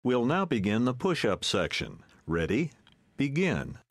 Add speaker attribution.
Speaker 1: We'll now begin the push-up section. Ready? Begin.